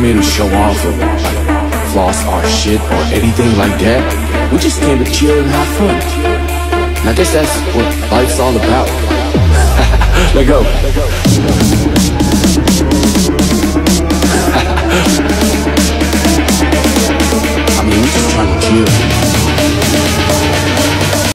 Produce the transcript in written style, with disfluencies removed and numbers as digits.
here to show off or like floss our shit or anything like that. We just came to chill and have fun. And I guess that's what life's all about. Let go. I mean, we just trying to chill.